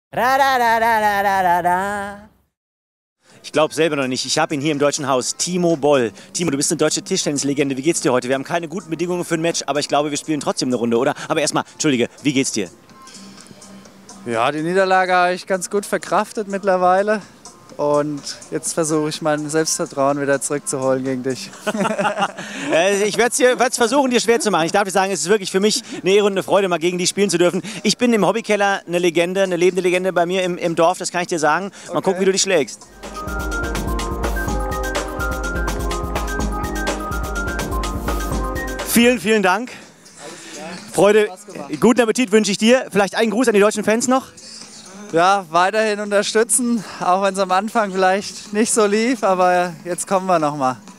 Ich glaube selber noch nicht. Ich habe ihn hier im Deutschen Haus. Timo Boll. Timo, du bist eine deutsche Tischtennislegende. Wie geht's dir heute? Wir haben keine guten Bedingungen für ein Match, aber ich glaube, wir spielen trotzdem eine Runde, oder? Aber erstmal, Entschuldige, wie geht's dir? Ja, die Niederlage habe ich ganz gut verkraftet mittlerweile. Und jetzt versuche ich mein Selbstvertrauen wieder zurückzuholen gegen dich. Ich werde es versuchen, dir schwer zu machen. Ich darf dir sagen, es ist wirklich für mich eine Ehre und eine Freude, mal gegen dich spielen zu dürfen. Ich bin im Hobbykeller eine Legende, eine lebende Legende bei mir im Dorf, das kann ich dir sagen. Mal gucken, wie du dich schlägst. Vielen, vielen Dank. Freude, guten Appetit wünsche ich dir. Vielleicht einen Gruß an die deutschen Fans noch? Ja, weiterhin unterstützen, auch wenn es am Anfang vielleicht nicht so lief, aber jetzt kommen wir noch mal.